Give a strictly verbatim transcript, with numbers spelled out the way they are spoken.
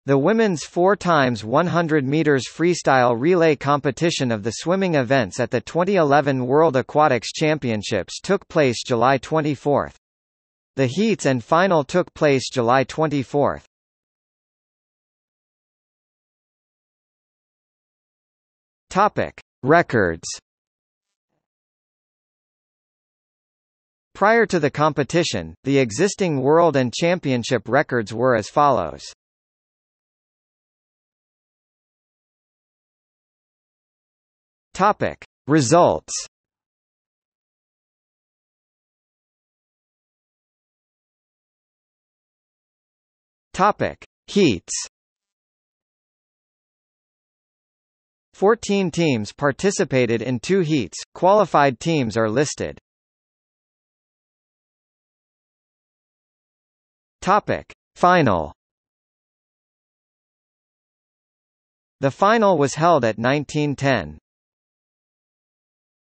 The women's four by one hundred meters freestyle relay competition of the swimming events at the twenty eleven World Aquatics Championships took place July twenty-fourth. The heats and final took place July twenty-fourth. Topic: Records. Prior to the competition, the existing world and championship records were as follows. Topic: Results. Topic: Heats. fourteen teams participated in two heats. Qualified teams are listed. Topic: Final. The final was held at nineteen ten.